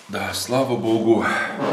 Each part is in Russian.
Да, слава Богу,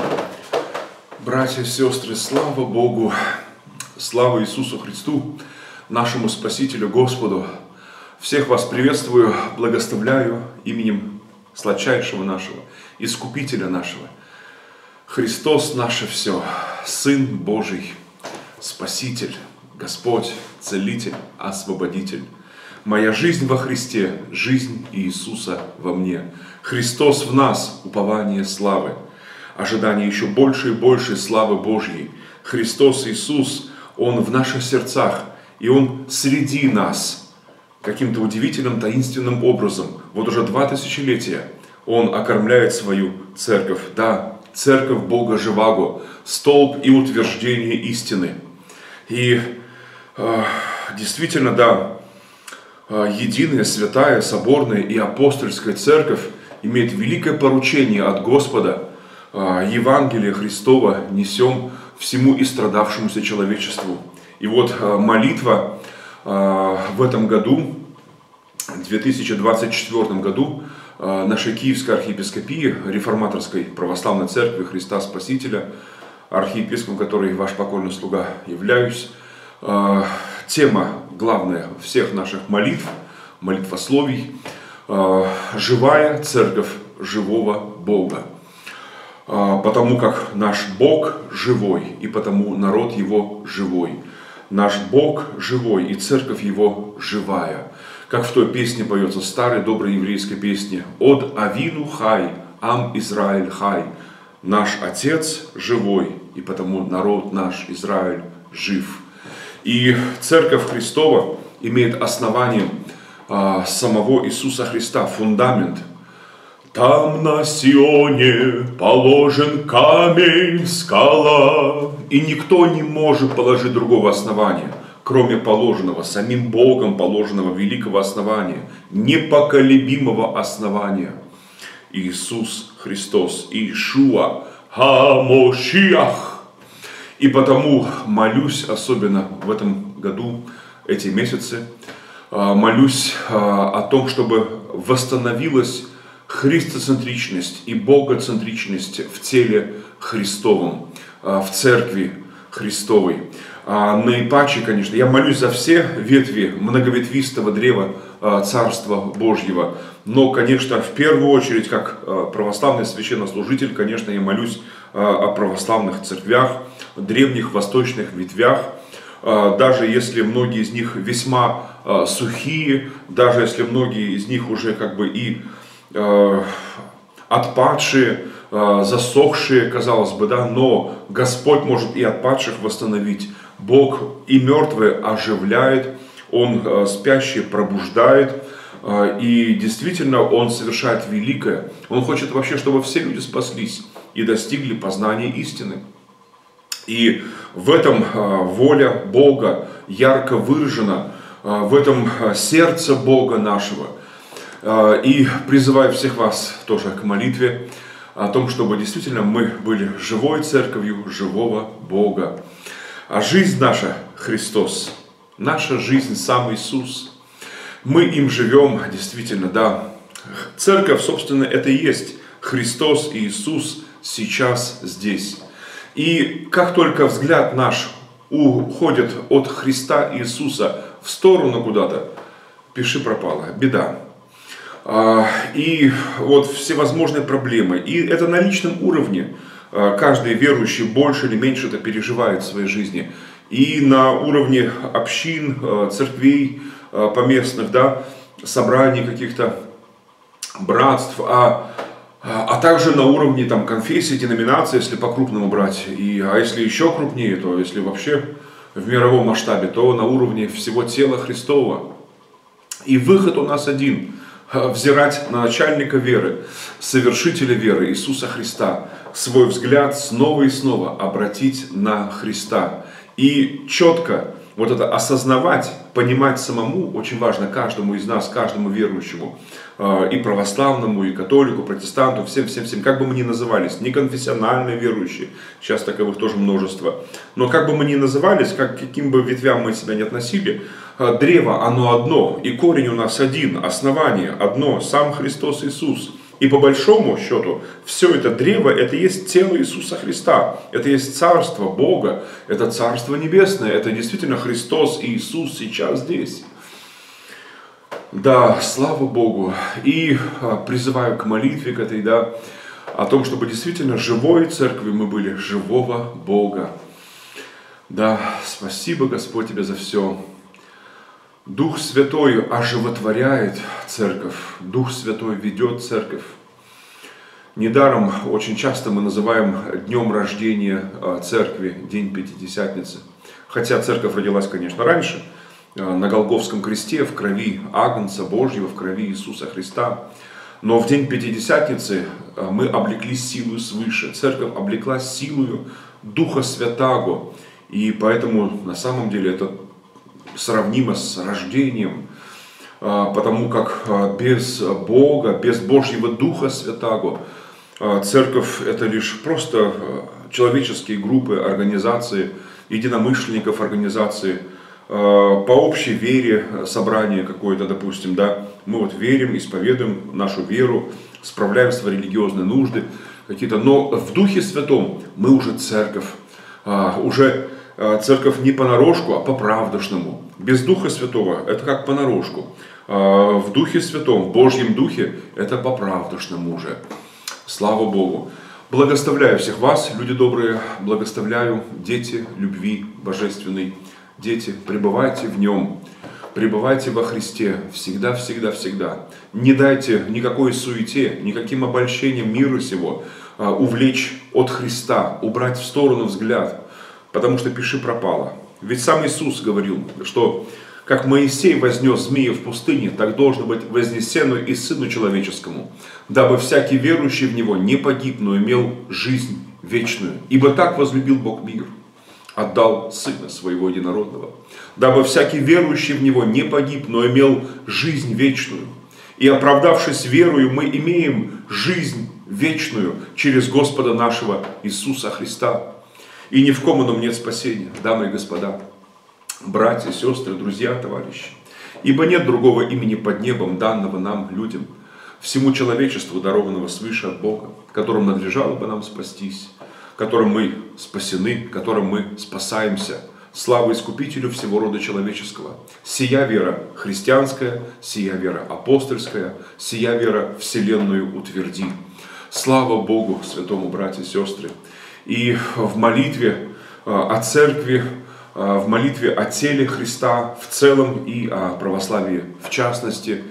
братья и сестры, слава Богу, слава Иисусу Христу, нашему Спасителю Господу. Всех вас приветствую, благословляю именем сладчайшего нашего, Искупителя нашего. Христос наше все, Сын Божий, Спаситель, Господь, Целитель, Освободитель. Моя жизнь во Христе, жизнь Иисуса во мне. Христос в нас, упование славы. Ожидание еще больше и больше славы Божьей. Христос Иисус, Он в наших сердцах, и Он среди нас. Каким-то удивительным, таинственным образом. Вот уже 2 тысячелетия Он окормляет свою церковь. Да, церковь Бога живаго, столб и утверждение истины. И действительно, да, единая, святая, соборная и апостольская церковь имеет великое поручение от Господа. Евангелие Христова несем всему истрадавшемуся человечеству. И вот молитва в этом году, в 2024 году, нашей Киевской архиепископии, реформаторской православной церкви Христа Спасителя, архиепископом, который ваш покорный слуга являюсь, тема главная всех наших молитв, молитвословий, живая церковь живого Бога. Потому как наш Бог живой, и потому народ Его живой. Наш Бог живой, и церковь Его живая. Как в той песне поется, старой доброй еврейской песне: «Од Авину хай, ам Израиль хай». Наш Отец живой, и потому народ наш Израиль жив. И Церковь Христова имеет основанием самого Иисуса Христа, фундамент. Там на Сионе положен камень, скала, и никто не может положить другого основания, кроме положенного, самим Богом положенного великого основания, непоколебимого основания. Иисус Христос, Иешуа Хамошиах. И потому молюсь особенно в этом году, эти месяцы, молюсь о том, чтобы восстановилась христоцентричность и богоцентричность в теле Христовом, в церкви Христовой. Наипаче, конечно, я молюсь за все ветви многоветвистого древа Царства Божьего. Но, конечно, в первую очередь, как православный священнослужитель, конечно, я молюсь о православных церквях, древних восточных ветвях. Даже если многие из них весьма сухие, даже если многие из них уже как бы и отпадшие, засохшие, казалось бы, да, но Господь может и отпадших восстановить. Бог и мертвые оживляет, Он спящие пробуждает, и действительно Он совершает великое. Он хочет вообще, чтобы все люди спаслись и достигли познания истины. И в этом воля Бога ярко выражена, в этом сердце Бога нашего. И призываю всех вас тоже к молитве о том, чтобы действительно мы были живой церковью живого Бога. А жизнь наша Христос, наша жизнь сам Иисус. Мы им живем, действительно, да. Церковь, собственно, это и есть Христос и Иисус сейчас здесь. И как только взгляд наш уходит от Христа Иисуса в сторону куда-то, пиши пропало, беда. И вот всевозможные проблемы. И это на личном уровне. Каждый верующий больше или меньше это переживает в своей жизни. И на уровне общин, церквей поместных, да, собраний каких-то, братств, а также на уровне там, конфессий, деноминаций, если по-крупному брать. А если еще крупнее, то если вообще в мировом масштабе, то на уровне всего тела Христова. И выход у нас один. Взирать на начальника веры, совершителя веры Иисуса Христа, свой взгляд снова и снова обратить на Христа. И четко вот это осознавать, понимать самому, очень важно каждому из нас, каждому верующему, и православному, и католику, протестанту, всем, как бы мы ни назывались, неконфессиональные верующие, сейчас таковых тоже множество, но как бы мы ни назывались, каким бы ветвям мы себя не относили, древо оно одно, и корень у нас один, основание одно, сам Христос Иисус. И по большому счету, все это древо, это есть тело Иисуса Христа. Это есть Царство Бога, это Царство Небесное, это действительно Христос и Иисус сейчас здесь. Да, слава Богу. И призываю к молитве к этой, да, о том, чтобы действительно живой церкви мы были, живого Бога. Да, спасибо, Господь, Тебе за все. Дух Святой оживотворяет церковь, Дух Святой ведет церковь. Недаром очень часто мы называем днем рождения церкви, День Пятидесятницы. Хотя церковь родилась, конечно, раньше, на Голгофском кресте, в крови Агнца Божьего, в крови Иисуса Христа. Но в день Пятидесятницы мы облеклись силою свыше. Церковь облеклась силою Духа Святаго. И поэтому на самом деле это сравнимо с рождением, потому как без Бога, без Божьего Духа Святаго, церковь это лишь просто человеческие группы, организации, единомышленников организации, по общей вере собрание какое-то, допустим, да, мы вот верим, исповедуем нашу веру, справляем свои религиозные нужды какие-то, но в Духе Святом мы уже церковь, уже церковь не понарошку, а по-правдошному. Без Духа Святого это как понарошку. В Духе Святом, в Божьем Духе это по-правдошному уже. Слава Богу. Благословляю всех вас, люди добрые, благословляю, дети любви божественной. Дети, пребывайте в Нем, пребывайте во Христе всегда, всегда, всегда. Не дайте никакой суете, никаким обольщениям мира сего увлечь от Христа, убрать в сторону взгляд, потому что пиши пропало. Ведь сам Иисус говорил, что как Моисей вознес змея в пустыне, так должно быть вознесено и Сыну Человеческому, дабы всякий верующий в Него не погиб, но имел жизнь вечную. Ибо так возлюбил Бог мир, отдал Сына Своего Единородного, дабы всякий верующий в Него не погиб, но имел жизнь вечную. И оправдавшись верою, мы имеем жизнь вечную через Господа нашего Иисуса Христа. И ни в ком ином нет спасения, дамы и господа, братья, сестры, друзья, товарищи. Ибо нет другого имени под небом, данного нам, людям, всему человечеству, дарованного свыше от Бога, которым надлежало бы нам спастись, которым мы спасены, которым мы спасаемся. Слава Искупителю всего рода человеческого. Сия вера христианская, сия вера апостольская, сия вера вселенную утверди. Слава Богу, святому, братья и сестры. И в молитве о церкви, в молитве о теле Христа в целом и о православии в частности,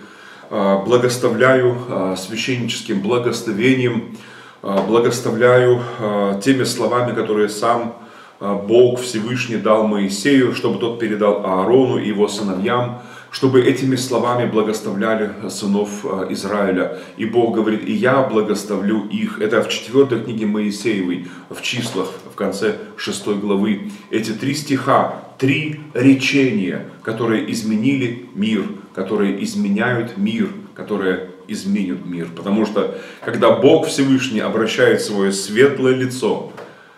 благословляю священническим благословением, благословляю теми словами, которые сам Бог Всевышний дал Моисею, чтобы тот передал Аарону и его сыновьям, чтобы этими словами благословляли сынов Израиля. И Бог говорит, и я благословлю их. Это в 4 книге Моисеевой, в числах, в конце 6 главы. Эти 3 стиха, 3 речения, которые изменили мир, которые изменяют мир, которые изменят мир. Потому что, когда Бог Всевышний обращает свое светлое лицо,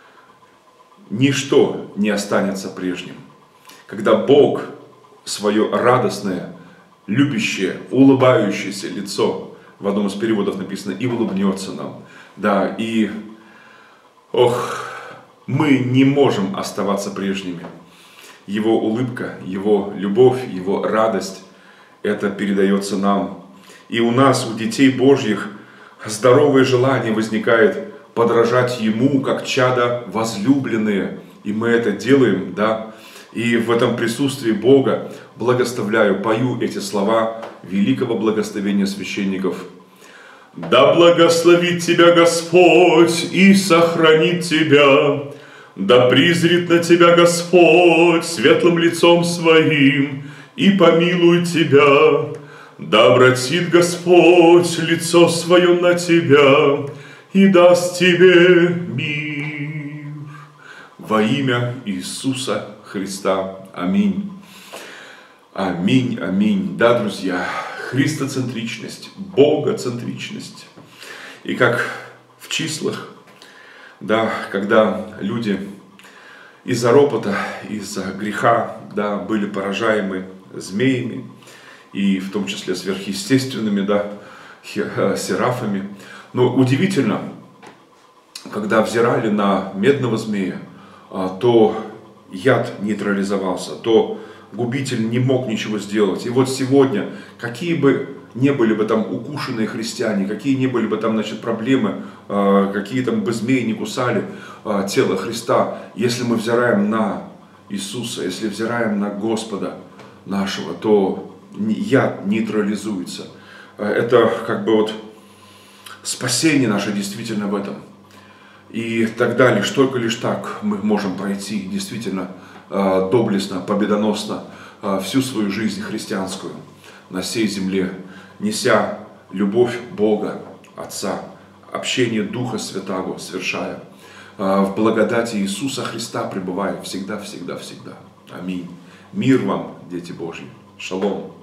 ничто не останется прежним. Когда Бог свое радостное, любящее, улыбающееся лицо, в одном из переводов написано, и улыбнется нам. Да, и, мы не можем оставаться прежними. Его улыбка, Его любовь, Его радость, это передается нам. И у нас, у детей Божьих, здоровое желание возникает подражать Ему, как чада возлюбленные. И мы это делаем, да. И в этом присутствии Бога благословляю, пою эти слова великого благословения священников. Да благословит тебя Господь и сохранит тебя. Да призрит на тебя Господь светлым лицом своим и помилует тебя. Да обратит Господь лицо свое на тебя и даст тебе мир. Во имя Иисуса Христа. Аминь. Аминь, аминь. Да, друзья, христоцентричность, богоцентричность. И как в числах, да, когда люди из-за ропота, из-за греха, да, были поражаемы змеями, и в том числе сверхъестественными, да, серафами. Но удивительно, когда взирали на медного змея, то яд нейтрализовался, то губитель не мог ничего сделать. И вот сегодня, какие бы не были бы там укушенные христиане, какие не были бы там, значит, проблемы, какие там бы змеи не кусали тело Христа, если мы взираем на Иисуса, если взираем на Господа нашего, то яд нейтрализуется. Это как бы вот спасение наше действительно в этом. И тогда лишь так мы можем пройти действительно доблестно, победоносно всю свою жизнь христианскую на сей земле, неся любовь Бога, Отца, общение Духа Святаго совершая, в благодати Иисуса Христа пребывая всегда. Аминь. Мир вам, дети Божьи. Шалом.